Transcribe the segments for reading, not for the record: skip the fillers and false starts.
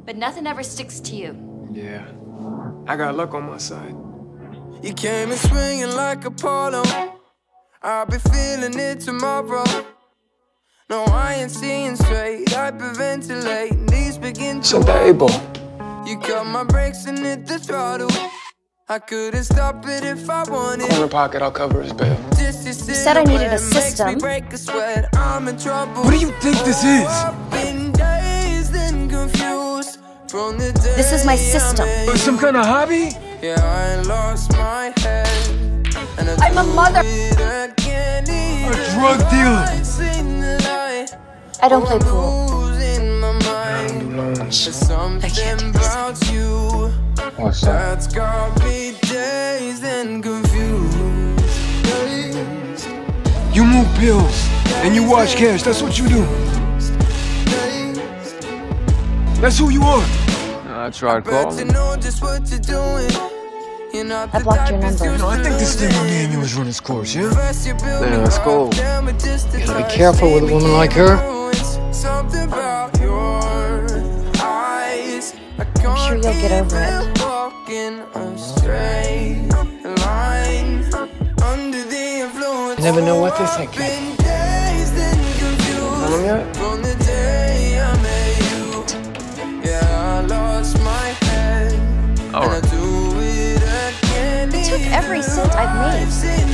but nothing ever sticks to you. Yeah, I got luck on my side. You came in swinging like a polo. I'll be feeling it tomorrow. No, I ain't seeing straight. Hyperventilate. These begin to Able. You cut my brakes and hit the throttle. I couldn't stop it if I wanted. Corner pocket, I'll cover his bail. You said I needed a system. What do you think this is? This is my system. Some kind of hobby? Yeah, I lost my head. I'm a mother. A drug dealer. I don't play pool. I can't do this. What's that? That's got me dazed and confused. You move pills and you watch cash. That's what you do. That's who you are. I tried calling. I blocked your number. You know, I think this thing on me and yours run its course, yeah? Yeah, let's go. You gotta be careful with a woman like her. I'm sure you'll get over it. You never know what they're thinking. Tell him yet? Alright. You took every cent I've made.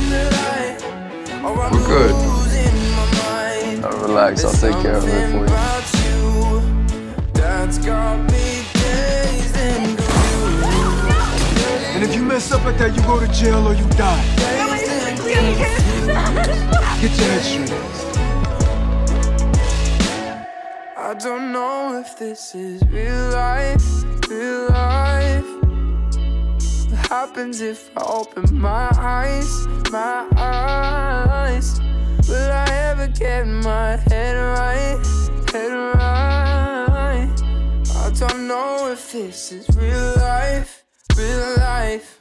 We're good. Now relax, I'll take care of it for you. And if you mess up like that, you go to jail or you die. Get your head straight. I don't know if this is real life, real life. What happens if I open my eyes, my eyes? Will I ever get my head right, head right? I don't know if this is real life, real life.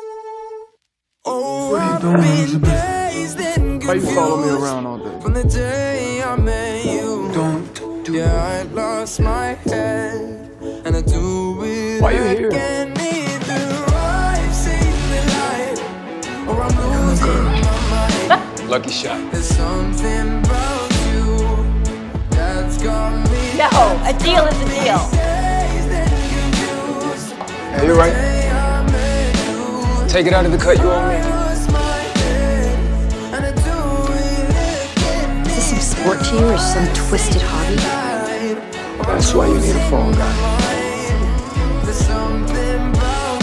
Oh, I've been dazed and Why you follow me confused around all day? from the day I met you. Don't do Yeah, I lost my head, and I do it. Why you here? Again. Either I've seen the light, or I'm losing my mind. Lucky shot. There's something about you that's got me. No, a deal is a deal. Dazed and confused. Yeah, you're right. Day I met you. Take it out of the cut you owe me. I lost my head, and I do it again. Is this some sport to you or some twisted hobby? That's why you need a phone guy. There's something about